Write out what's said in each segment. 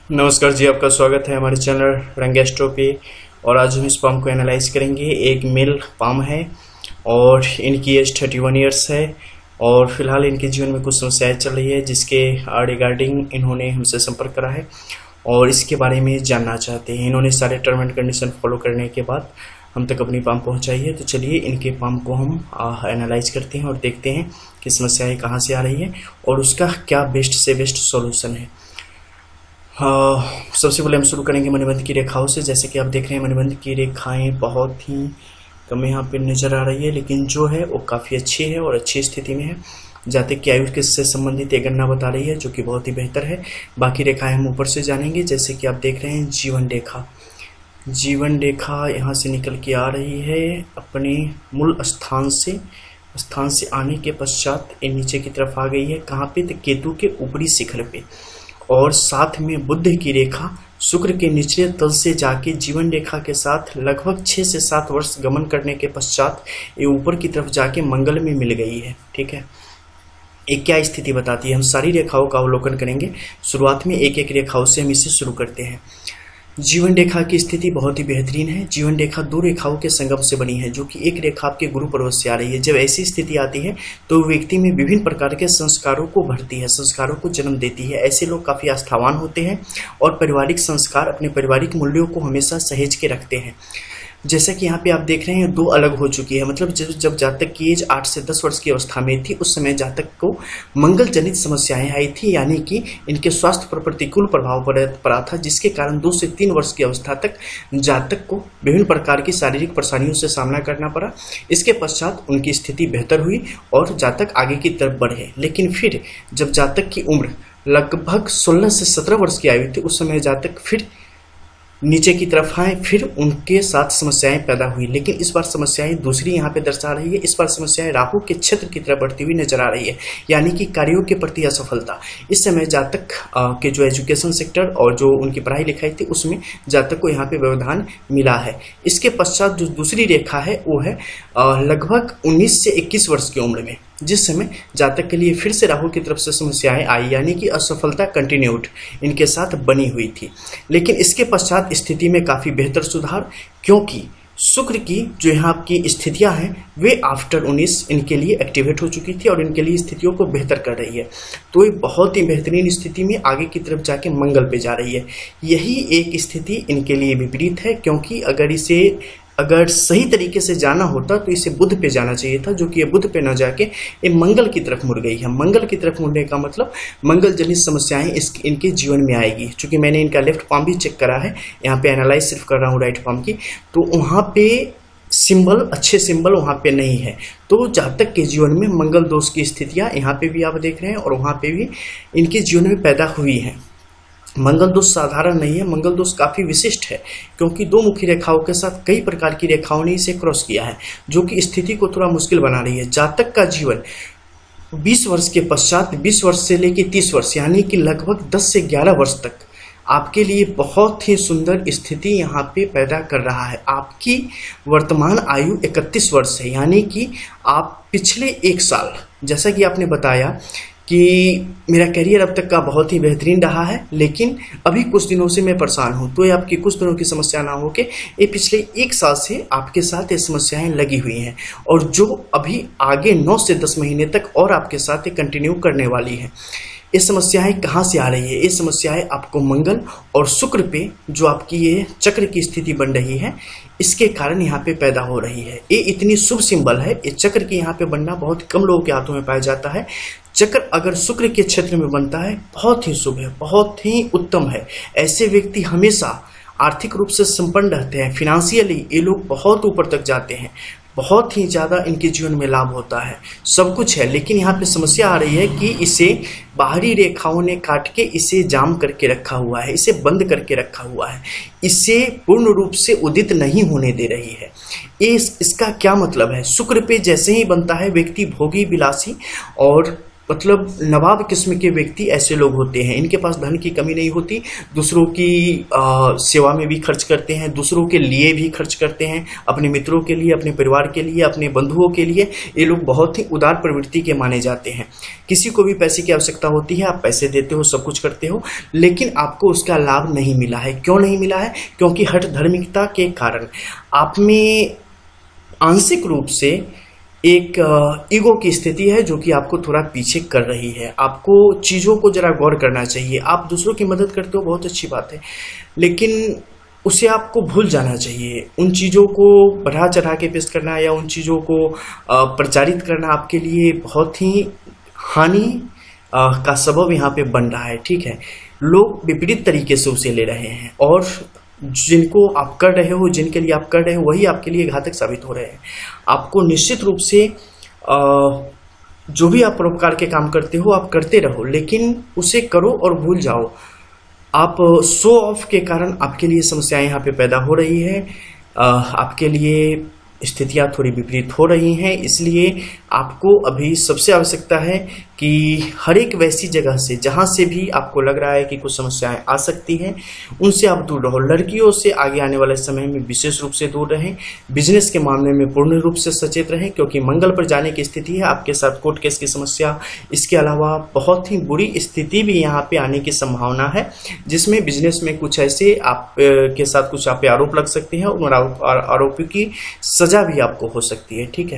नमस्कार जी, आपका स्वागत है हमारे चैनल रंग एस्ट्रो पे। और आज हम इस पाम को एनालाइज करेंगे। एक मेल पाम है और इनकी एज 31 ईयर्स है और फिलहाल इनके जीवन में कुछ समस्याएं चल रही है जिसके रिगार्डिंग इन्होंने हमसे संपर्क करा है और इसके बारे में जानना चाहते हैं। इन्होंने सारे टर्म एंड कंडीशन फॉलो करने के बाद हम तक अपनी पाम पहुंचाई है। तो चलिए इनके पाम को हम एनालाइज करते हैं और देखते हैं कि समस्याएं कहाँ से आ रही है और उसका क्या बेस्ट से बेस्ट सॉल्यूशन है। सबसे पहले हम शुरू करेंगे मणिबंध की रेखाओं से। जैसे कि आप देख रहे हैं मणिबंध की रेखाएं बहुत ही कम यहाँ पे नजर आ रही है, लेकिन जो है वो काफ़ी अच्छी है और अच्छी स्थिति में है। जातक की आयु से संबंधित एक गणना बता रही है जो कि बहुत ही बेहतर है। बाकी रेखाएं हम ऊपर से जानेंगे। जैसे कि आप देख रहे हैं जीवन रेखा यहाँ से निकल के आ रही है अपने मूल स्थान से आने के पश्चात ये नीचे की तरफ आ गई है। कहाँ पे? तो केतु के ऊपरी शिखर पे, और साथ में बुध की रेखा शुक्र के निचले तल से जाके जीवन रेखा के साथ लगभग 6 से 7 वर्ष गमन करने के पश्चात ये ऊपर की तरफ जाके मंगल में मिल गई है। ठीक है, एक क्या स्थिति बताती है, हम सारी रेखाओं का अवलोकन करेंगे। शुरुआत में एक एक रेखाओं से हम इसे शुरू करते हैं। जीवन रेखा की स्थिति बहुत ही बेहतरीन है। जीवन रेखा 2 रेखाओं के संगम से बनी है, जो कि एक रेखा आपके गुरु पर्वत से आ रही है। जब ऐसी स्थिति आती है तो व्यक्ति में विभिन्न प्रकार के संस्कारों को भरती है, संस्कारों को जन्म देती है। ऐसे लोग काफी आस्थावान होते हैं और पारिवारिक संस्कार, अपने पारिवारिक मूल्यों को हमेशा सहेज के रखते हैं। जैसा कि यहाँ पे आप देख रहे हैं 2 अलग हो चुकी है। मतलब जब जातक की एज 8 से 10 वर्ष की अवस्था में थी उस समय जातक को मंगल जनित समस्याएं आई थी, यानी कि इनके स्वास्थ्य पर प्रतिकूल प्रभाव पड़ा था, जिसके कारण 2 से 3 वर्ष की अवस्था तक जातक को विभिन्न प्रकार की शारीरिक परेशानियों से सामना करना पड़ा। इसके पश्चात उनकी स्थिति बेहतर हुई और जातक आगे की तरफ बढ़े। लेकिन फिर जब जातक की उम्र लगभग 16 से 17 वर्ष की आयु थी उस समय जातक फिर नीचे की तरफ आए, फिर उनके साथ समस्याएं पैदा हुई। लेकिन इस बार समस्याएं दूसरी यहाँ पे दर्शा रही है। इस बार समस्याएं राहु के क्षेत्र की तरफ बढ़ती हुई नजर आ रही है, यानी कि कार्यों के प्रति असफलता। इस समय जातक के जो एजुकेशन सेक्टर और जो उनकी पढ़ाई लिखाई थी उसमें जातक को यहाँ पे व्यवधान मिला है। इसके पश्चात जो दूसरी रेखा है वो है लगभग 19 से 21 वर्ष की उम्र में, जिस समय जातक के लिए फिर से राहु की तरफ से समस्याएं आई, यानी कि असफलता कंटिन्यूड इनके साथ बनी हुई थी। लेकिन इसके पश्चात स्थिति में काफी बेहतर सुधार, क्योंकि शुक्र की जो यहाँ की स्थितियां हैं वे आफ्टर 19 इनके लिए एक्टिवेट हो चुकी थी और इनके लिए स्थितियों को बेहतर कर रही है। तो ये बहुत ही बेहतरीन स्थिति में आगे की तरफ जाके मंगल पे जा रही है। यही एक स्थिति इनके लिए विपरीत है, क्योंकि अगर सही तरीके से जाना होता तो इसे बुध पे जाना चाहिए था, जो कि ये बुध पे न जाके ये मंगल की तरफ मुड़ गई है। मंगल की तरफ मुड़ने का मतलब मंगल जनित समस्याएं इनके जीवन में आएगी। चूंकि मैंने इनका लेफ्ट पाम भी चेक करा है, यहाँ पे एनालाइज सिर्फ कर रहा हूँ राइट पाम की, तो वहाँ पे अच्छे सिंबल वहाँ पे नहीं है। तो जातक के जीवन में मंगल दोष की स्थितियाँ यहाँ पे भी आप देख रहे हैं और वहाँ पे भी इनके जीवन में पैदा हुई है। मंगल दोष साधारण नहीं है, मंगल दोष काफी विशिष्ट है, क्योंकि 2 मुखी रेखाओं के साथ कई प्रकार की रेखाओं ने इसे क्रॉस किया है, जो कि स्थिति को थोड़ा मुश्किल बना रही है। जातक का जीवन 20 वर्ष के पश्चात 20 वर्ष से लेकर 30 वर्ष, यानी कि लगभग 10 से 11 वर्ष तक आपके लिए बहुत ही सुंदर स्थिति यहाँ पे पैदा कर रहा है। आपकी वर्तमान आयु 31 वर्ष है, यानी कि आप पिछले 1 साल, जैसा कि आपने बताया कि मेरा करियर अब तक का बहुत ही बेहतरीन रहा है, लेकिन अभी कुछ दिनों से मैं परेशान हूँ। तो ये आपकी कुछ दिनों की समस्या ना हो के ये पिछले 1 साल से आपके साथ ये समस्याएं लगी हुई हैं और जो अभी आगे 9 से 10 महीने तक और आपके साथ ये कंटिन्यू करने वाली है। ये समस्याएं कहाँ से आ रही है? ये समस्याएं आपको मंगल और शुक्र पे जो आपकी ये चक्र की स्थिति बन रही है इसके कारण यहाँ पे पैदा हो रही है। ये इतनी शुभ सिंबल है। ये चक्र की यहाँ पे बनना बहुत कम लोगों के हाथों में पाया जाता है। चक्र अगर शुक्र के क्षेत्र में बनता है बहुत ही शुभ है, बहुत ही उत्तम है। ऐसे व्यक्ति हमेशा आर्थिक रूप से संपन्न रहते हैं। फिनेंशियली ये लोग बहुत ऊपर तक जाते हैं, बहुत ही ज्यादा इनके जीवन में लाभ होता है, सब कुछ है। लेकिन यहाँ पे समस्या आ रही है कि इसे बाहरी रेखाओं ने काट के इसे जाम करके रखा हुआ है, इसे बंद करके रखा हुआ है, इसे पूर्ण रूप से उदित नहीं होने दे रही है। इसका क्या मतलब है? शुक्र पे जैसे ही बनता है व्यक्ति भोगी, विलासी और मतलब नवाब किस्म के व्यक्ति ऐसे लोग होते हैं। इनके पास धन की कमी नहीं होती, दूसरों की सेवा में भी खर्च करते हैं, दूसरों के लिए भी खर्च करते हैं, अपने मित्रों के लिए, अपने परिवार के लिए, अपने बंधुओं के लिए। ये लोग बहुत ही उदार प्रवृत्ति के माने जाते हैं। किसी को भी पैसे की आवश्यकता होती है, आप पैसे देते हो, सब कुछ करते हो, लेकिन आपको उसका लाभ नहीं मिला है। क्यों नहीं मिला है? क्योंकि हठ धर्मिकता के कारण आप में आंशिक रूप से एक ईगो की स्थिति है जो कि आपको थोड़ा पीछे कर रही है। आपको चीज़ों को जरा गौर करना चाहिए। आप दूसरों की मदद करते हो, बहुत अच्छी बात है, लेकिन उसे आपको भूल जाना चाहिए। उन चीज़ों को बढ़ा चढ़ा के पेश करना या उन चीज़ों को प्रचारित करना आपके लिए बहुत ही हानि का सबब यहाँ पे बन रहा है। ठीक है, लोग विपरीत तरीके से उसे ले रहे हैं और जिनको आप कर रहे हो, जिनके लिए आप कर रहे हो, वही आपके लिए घातक साबित हो रहे हैं। आपको निश्चित रूप से जो भी आप परोपकार के काम करते हो आप करते रहो, लेकिन उसे करो और भूल जाओ। आप शो ऑफ के कारण आपके लिए समस्याएं यहाँ पे पैदा हो रही है, आपके लिए स्थितियां थोड़ी विपरीत हो रही हैं। इसलिए आपको अभी सबसे आवश्यकता है कि हर एक वैसी जगह से जहां से भी आपको लग रहा है कि कुछ समस्याएं आ सकती हैं, उनसे आप दूर रहो। लड़कियों से आगे आने वाले समय में विशेष रूप से दूर रहें। बिजनेस के मामले में पूर्ण रूप से सचेत रहें, क्योंकि मंगल पर जाने की स्थिति है। आपके साथ कोर्ट केस की समस्या, इसके अलावा बहुत ही बुरी स्थिति भी यहाँ पे आने की संभावना है, जिसमें बिजनेस में कुछ ऐसे आप के साथ कुछ आप आरोप लग सकते हैं और आरोपियों की सजा भी आपको हो सकती है। ठीक है,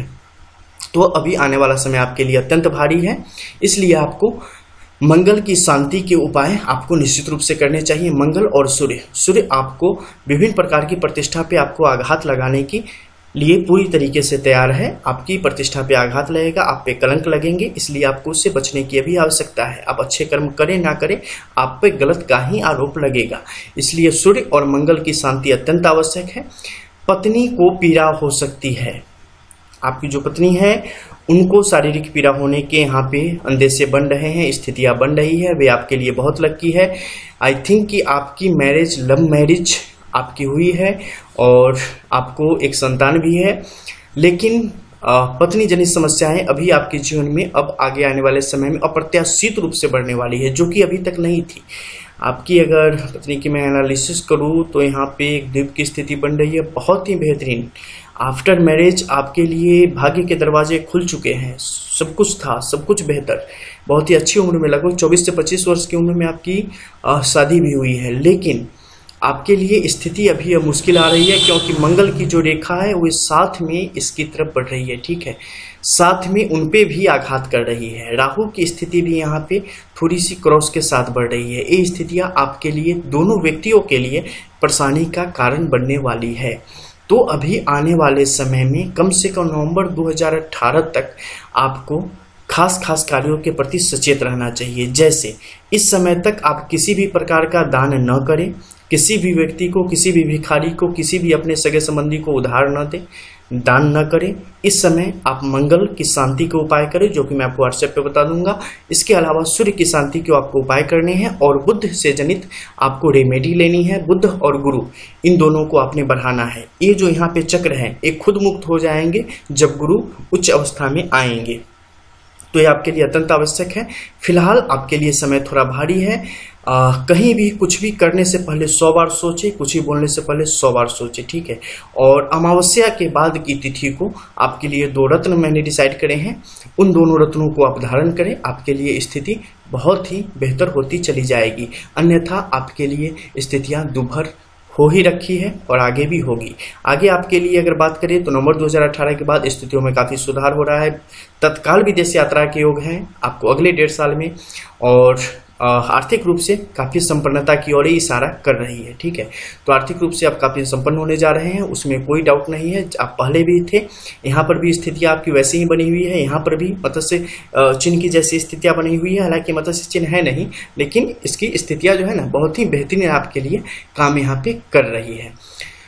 तो अभी आने वाला समय आपके लिए अत्यंत भारी है, इसलिए आपको मंगल की शांति के उपाय आपको निश्चित रूप से करने चाहिए। मंगल और सूर्य आपको विभिन्न प्रकार की प्रतिष्ठा पे आपको आघात लगाने के लिए पूरी तरीके से तैयार है। आपकी प्रतिष्ठा पे आघात लगेगा, आप पे कलंक लगेंगे, इसलिए आपको उससे बचने की अभी आवश्यकता है। आप अच्छे कर्म करें ना करें, आप पे गलत का ही आरोप लगेगा। इसलिए सूर्य और मंगल की शांति अत्यंत आवश्यक है। पत्नी को पीड़ा हो सकती है, आपकी जो पत्नी है उनको शारीरिक पीड़ा होने के यहाँ पे अंदेशे बन रहे हैं, स्थितियां बन रही है, वे आपके लिए बहुत लकी है। आई थिंक कि आपकी मैरिज लव मैरिज आपकी हुई है और आपको एक संतान भी है, लेकिन पत्नी जनित समस्याएं अभी आपके जीवन में अब आगे आने वाले समय में अप्रत्याशित रूप से बढ़ने वाली है, जो कि अभी तक नहीं थी। आपकी अगर पत्नी की मैं एनालिसिस करूं तो यहाँ पे एक द्वीप की स्थिति बन रही है, बहुत ही बेहतरीन। आफ्टर मैरिज आपके लिए भाग्य के दरवाजे खुल चुके हैं, सब कुछ था, सब कुछ बेहतर। बहुत ही अच्छी उम्र में, लगभग 24 से 25 वर्ष की उम्र में आपकी शादी भी हुई है, लेकिन आपके लिए स्थिति अभी अब मुश्किल आ रही है, क्योंकि मंगल की जो रेखा है वो साथ में इसकी तरफ बढ़ रही है। ठीक है, साथ में उनपे भी आघात कर रही है। राहु की स्थिति भी यहाँ पे थोड़ी सी क्रॉस के साथ बढ़ रही है। ये स्थितियाँ आपके लिए, दोनों व्यक्तियों के लिए परेशानी का कारण बनने वाली है। तो अभी आने वाले समय में कम से कम नवंबर 2018 तक आपको खास कार्यों के प्रति सचेत रहना चाहिए। जैसे इस समय तक आप किसी भी प्रकार का दान न करें, किसी भी व्यक्ति को, किसी भी भिखारी को, किसी भी अपने सगे संबंधी को उधार न दें, दान न करें। इस समय आप मंगल की शांति के उपाय करें, जो कि मैं आपको व्हाट्सएप पे बता दूंगा। इसके अलावा सूर्य की शांति के आपको उपाय करने हैं और बुद्ध से जनित आपको रेमेडी लेनी है। बुद्ध और गुरु, इन दोनों को आपने बढ़ाना है। ये जो यहाँ पे चक्र है ये खुद मुक्त हो जाएंगे जब गुरु उच्च अवस्था में आएंगे, तो ये आपके लिए अत्यंत आवश्यक है। फिलहाल आपके लिए समय थोड़ा भारी है। कहीं भी कुछ भी करने से पहले 100 बार सोचे, कुछ भी बोलने से पहले 100 बार सोचे। ठीक है, और अमावस्या के बाद की तिथि को आपके लिए 2 रत्न मैंने डिसाइड करे हैं, उन दोनों रत्नों को आप धारण करें। आपके लिए स्थिति बहुत ही बेहतर होती चली जाएगी, अन्यथा आपके लिए स्थितियां दुभर हो ही रखी है और आगे भी होगी। आगे आपके लिए अगर बात करें तो नवंबर 2018 के बाद स्थितियों में काफ़ी सुधार हो रहा है। तत्काल विदेश यात्रा के योग हैं आपको अगले 1.5 साल में, और आर्थिक रूप से काफ़ी संपन्नता की ओर ही इशारा कर रही है। ठीक है, तो आर्थिक रूप से आप काफ़ी संपन्न होने जा रहे हैं, उसमें कोई डाउट नहीं है। आप पहले भी थे, यहाँ पर भी स्थितियाँ आपकी वैसी ही बनी हुई है। यहाँ पर भी मत्स्य चिन्ह की जैसी स्थितियाँ बनी हुई है, हालांकि मत्स्य चिन्ह है नहीं, लेकिन इसकी स्थितियाँ जो है ना बहुत ही बेहतरीन आपके लिए काम यहाँ पे कर रही है।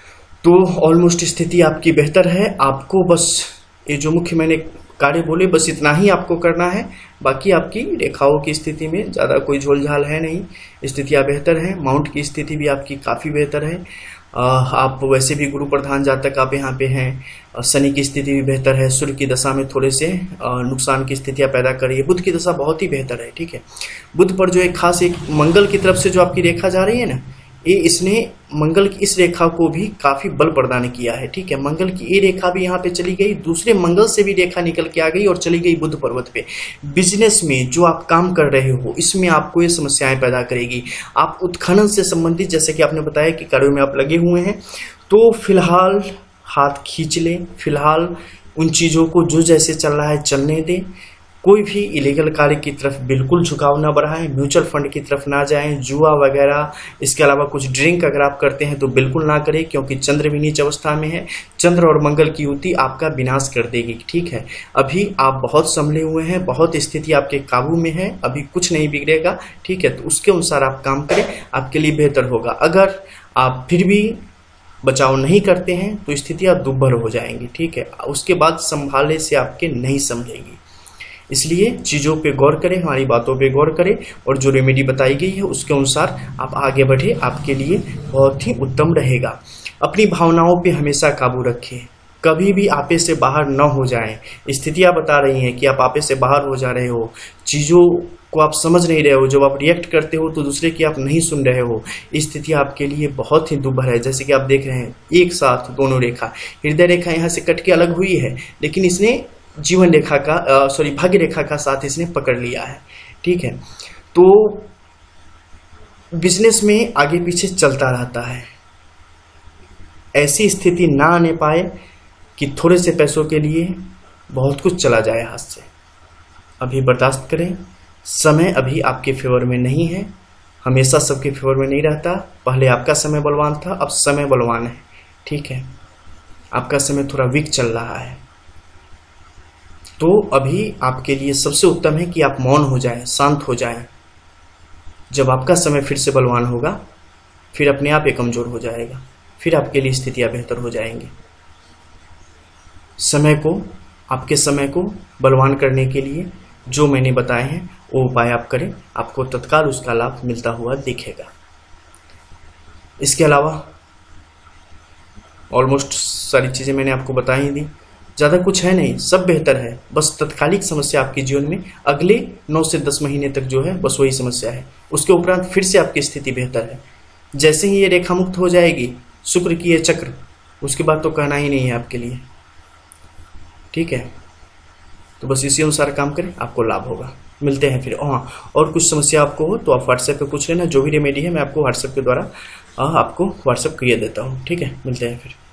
तो ऑलमोस्ट स्थिति आपकी बेहतर है। आपको बस ये जो मुख्य मैंने कार्य बोले, बस इतना ही आपको करना है। बाकी आपकी रेखाओं की स्थिति में ज़्यादा कोई झोलझाल है नहीं, स्थितियाँ बेहतर हैं। माउंट की स्थिति भी आपकी काफ़ी बेहतर है। आप वैसे भी गुरु प्रधान जातक आप यहाँ पे हैं। शनि की स्थिति भी बेहतर है। सूर्य की दशा में थोड़े से नुकसान की स्थितियां पैदा कर रही है। बुध की दशा बहुत ही बेहतर है, ठीक है। बुध पर जो एक खास एक मंगल की तरफ से जो आपकी रेखा जा रही है ना, ये इसने मंगल की इस रेखा को भी काफी बल प्रदान किया है, ठीक है। मंगल की ये रेखा भी यहाँ पे चली गई, दूसरे मंगल से भी रेखा निकल के आ गई और चली गई बुध पर्वत पे। बिजनेस में जो आप काम कर रहे हो इसमें आपको ये समस्याएं पैदा करेगी। आप उत्खनन से संबंधित, जैसे कि आपने बताया कि कार्यों में आप लगे हुए हैं, तो फिलहाल हाथ खींच लें। फिलहाल उन चीजों को जो जैसे चल रहा है चलने दें। कोई भी इलीगल कार्य की तरफ बिल्कुल झुकाव ना बढ़ाएं। म्यूचुअल फंड की तरफ ना जाएं, जुआ वगैरह, इसके अलावा कुछ ड्रिंक अगर आप करते हैं तो बिल्कुल ना करें, क्योंकि चंद्र भी नीच अवस्था में है। चंद्र और मंगल की युति आपका विनाश कर देगी, ठीक है। अभी आप बहुत संभले हुए हैं, बहुत स्थिति आपके काबू में है, अभी कुछ नहीं बिगड़ेगा, ठीक है। तो उसके अनुसार आप काम करें, आपके लिए बेहतर होगा। अगर आप फिर भी बचाव नहीं करते हैं तो स्थितियां दुर्भर हो जाएंगी, ठीक है। उसके बाद संभालने से आपके नहीं संभलेगी। इसलिए चीज़ों पे गौर करें, हमारी बातों पे गौर करें और जो रेमेडी बताई गई है उसके अनुसार आप आगे बढ़े, आपके लिए बहुत ही उत्तम रहेगा। अपनी भावनाओं पे हमेशा काबू रखें, कभी भी आपे से बाहर न हो जाएं। स्थितियां बता रही हैं कि आप आपे से बाहर हो जा रहे हो, चीज़ों को आप समझ नहीं रहे हो, जब आप रिएक्ट करते हो तो दूसरे की आप नहीं सुन रहे हो। स्थिति आपके लिए बहुत ही दुर्भर है। जैसे कि आप देख रहे हैं एक साथ दोनों रेखा, हृदय रेखा यहाँ से कट के अलग हुई है, लेकिन इसने जीवन रेखा का भाग्य रेखा का साथ इसने पकड़ लिया है, ठीक है। तो बिजनेस में आगे पीछे चलता रहता है। ऐसी स्थिति ना आने पाए कि थोड़े से पैसों के लिए बहुत कुछ चला जाए हाथ से। अभी बर्दाश्त करें, समय अभी आपके फेवर में नहीं है, हमेशा सबके फेवर में नहीं रहता। पहले आपका समय बलवान था, अब समय बलवान है, ठीक है। आपका समय थोड़ा वीक चल रहा है, तो अभी आपके लिए सबसे उत्तम है कि आप मौन हो जाएं, शांत हो जाएं। जब आपका समय फिर से बलवान होगा, फिर अपने आप ये कमजोर हो जाएगा, फिर आपके लिए स्थितियां बेहतर हो जाएंगी। समय को, आपके समय को बलवान करने के लिए जो मैंने बताए हैं वो उपाय आप करें, आपको तत्काल उसका लाभ मिलता हुआ दिखेगा। इसके अलावा ऑलमोस्ट सारी चीजें मैंने आपको बता ही दी। ज़्यादा कुछ है नहीं, सब बेहतर है। बस तत्कालिक समस्या आपके जीवन में अगले 9 से 10 महीने तक जो है बस वही समस्या है। उसके उपरांत फिर से आपकी स्थिति बेहतर है। जैसे ही ये रेखा मुक्त हो जाएगी, शुक्र की ये चक्र, उसके बाद तो कहना ही नहीं है आपके लिए, ठीक है। तो बस इसी अनुसार काम करें, आपको लाभ होगा। मिलते हैं फिर। हाँ, और कुछ समस्या आपको हो तो आप व्हाट्सएप पे पूछ लेना। जो भी रेमेडी है मैं आपको व्हाट्सएप के द्वारा आपको व्हाट्सएप किए देता हूँ, ठीक है। मिलते हैं फिर।